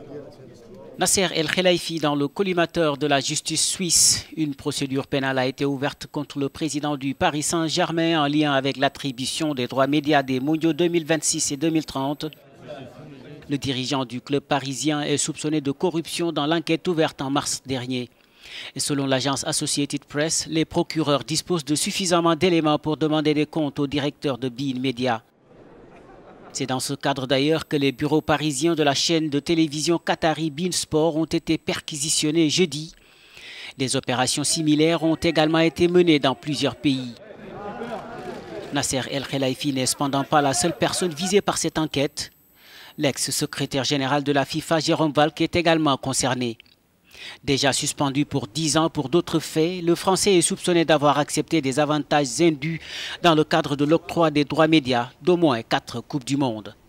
Nasser El Khelaifi dans le collimateur de la justice suisse. Une procédure pénale a été ouverte contre le président du Paris Saint-Germain en lien avec l'attribution des droits médias des mondiaux 2026 et 2030. Le dirigeant du club parisien est soupçonné de corruption dans l'enquête ouverte en mars dernier. Et selon l'agence Associated Press, les procureurs disposent de suffisamment d'éléments pour demander des comptes au directeur de beIN Media. C'est dans ce cadre d'ailleurs que les bureaux parisiens de la chaîne de télévision qatari beIN Sport ont été perquisitionnés jeudi. Des opérations similaires ont également été menées dans plusieurs pays. Nasser El Khelaifi n'est cependant pas la seule personne visée par cette enquête. L'ex-secrétaire général de la FIFA, Jérôme Valcke, est également concerné. Déjà suspendu pour 10 ans pour d'autres faits, le Français est soupçonné d'avoir accepté des avantages indus dans le cadre de l'octroi des droits médias d'au moins 4 Coupes du Monde.